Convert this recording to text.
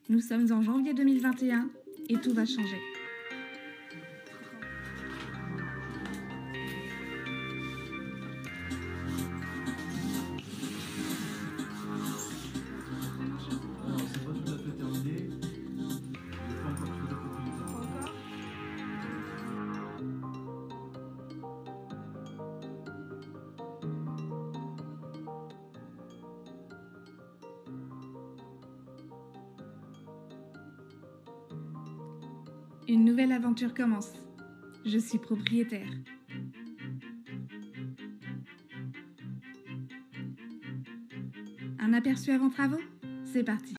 Nous sommes en janvier 2021 et tout va changer. Alors, c'est pas tout à fait terminé. J'ai pas encore tout à fait fini ça. Une nouvelle aventure commence. Je suis propriétaire. Un aperçu avant travaux? C'est parti.